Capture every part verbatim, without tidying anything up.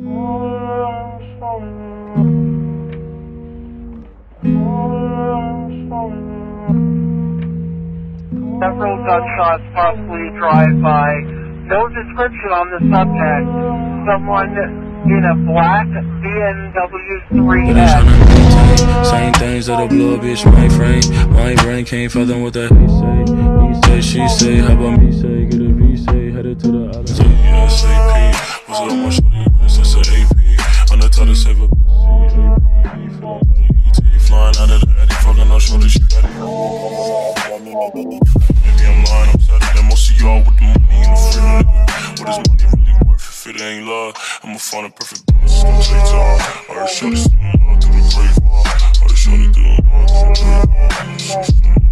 Several gunshots, possibly drive-by. No description on the subject. Someone in a black B M W three X. Same things that'll blow a bitch, my frame. My brain can't fathom what that he say. He say, she say, how about me say? Get a V say, headed to the other. Say, yeah, S A P. What's up, my shorty? That's an A P. On the top to save a bitch. Feeling like E T. Flying out of the Eddie. Fucking on shorty, she got it. Maybe I'm lying, I'm sadder than most of y'all with the money and the freedom, nigga. What is money really worth if it ain't love? I'ma find a perfect balance, it's gonna take time. I heard shorty doing love through the grave. I heard shorty doing love through the grave.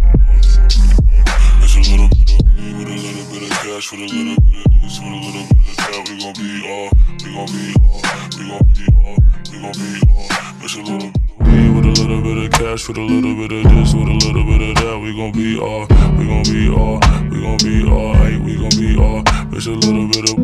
It's a little bit of me with a little bit of cash, with a little bit of this, with a little bit of that. We gon' be all, we gon' be all, we gon' be all, we gon' be all. It's a little bit of me with a little bit of cash, with a little bit of this, with a little bit of that. We gon' be all, we gon' be all, we gon' be all, hey, we gon' be all. It's a little bit of.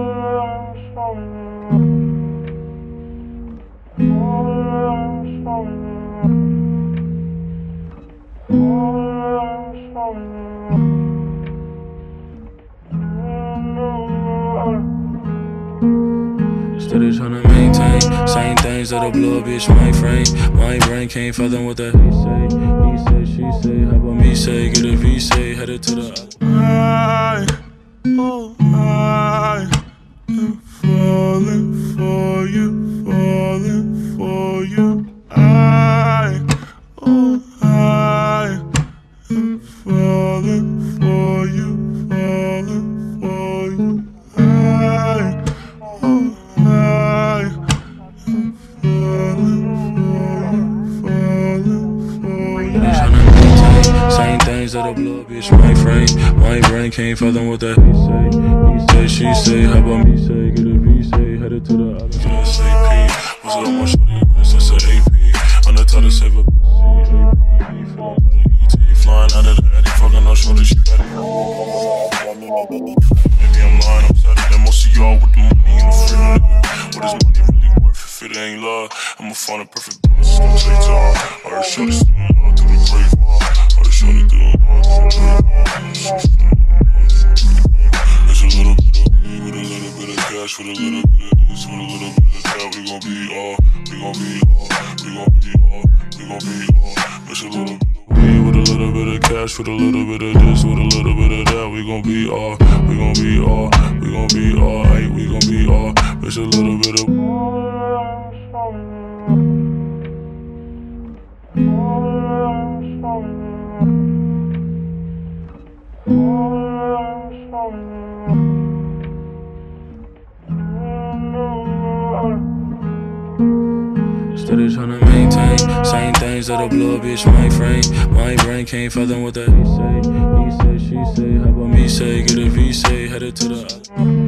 Steady tryna maintain, same things that'll blow a bitch, my frame. My brain can't fathom what that he say. He say, she say, how about me say? Get a V say, headed to the other. I, oh, I am falling for you, falling for you. I, oh, I am falling for you, falling for you. I, oh, I am falling for you, falling for you. Same things that'll blow a bitch, my frame. My brain can't fathom what that he say. He say, she say, how about me say? Get a V say, headed to the other. S A P. What's up, my shorty? That's an A P. On the top to save a bitch. Feeling like E T. Flying out of the Eddie. Fucking on shorty, she got it. Maybe I'm lying, I'm sadder than most of y'all with the money and the freedom, nigga. What is money really worth if it ain't love? I'ma find a perfect balance, it's gonna take time. I heard shorty doing love through the grave. I heard shorty doing love through the grave. It's a little bit of me with a little bit of cash, with a little bit of this, with a little bit of that. We gon' be all, we gon' be all, we gon' be all, we gon' be all. It's a little bit of me with a little bit of cash, with a little bit of this, with a little bit of that. We gon' be all, we gon' be all, we gon' be all, hey, we gon' be all. It's a little bit of. Steady tryna maintain, same things that'll blow a bitch, my frame. My brain can't fathom what that he say. He say, she say, how about me say? Get a V say, headed to the other.